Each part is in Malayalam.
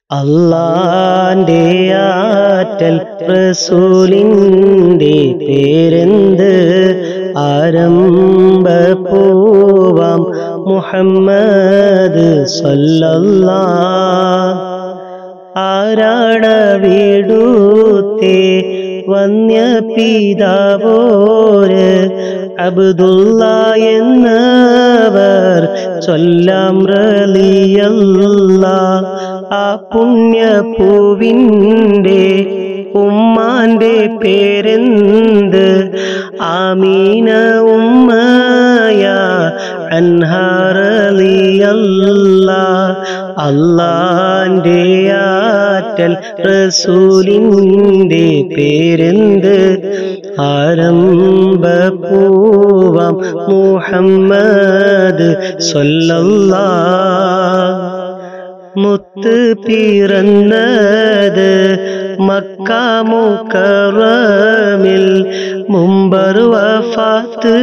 അല്ലാന്റെ ആറ്റൽ റസൂലിന്റെ പേരെന്ത് ആരംഭപ്പൂവാം മുഹമ്മദ് സല്ലല്ലാഹ് ആരാടവിടുത്തെ വന്യ പിതാവോര് അബ്ദുള്ള എന്നവർ ചൊല്ലാം റളിയല്ലാഹ് ആ പുണ്യപൂവിൻ്റെ ഉമ്മാന്റെ പേരെന്ത് ആമീന ഉമ്മയ അൻഹാ റളിയല്ലാഹ് അല്ലാന്റെ ആറ്റൽ റസൂലിന്റെ പേരെന്ത് ആരംഭപ്പൂവാം മുഹമ്മദ് സല്ലല്ലാഹ് മുത്ത് പിറന്നത് മക്ക മുകറമിൽ മുമ്പർ വഫാത്ത്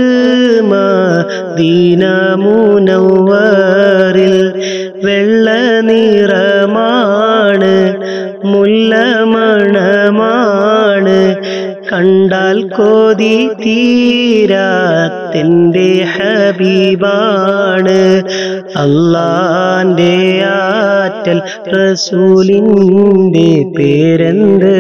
മദീന മുനവ്വറിൽ വെള്ള നിറമാണ് മുല്ല മണമാണ് കണ്ടാൽ കൊതി തീരാത്തെൻ്റെ ഹബീബാണ് അല്ലാന്റെ ആറ്റൽ റസൂലിന്റെ പേരെന്ത്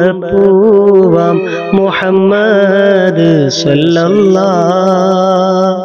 ആരംഭപ്പൂവാം മുഹമ്മദ് സല്ലല്ലാഹ്